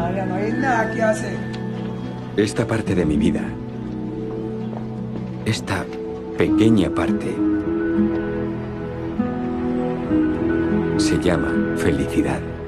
Ahora no hay nada que hacer. Esta parte de mi vida, esta pequeña parte, se llama felicidad.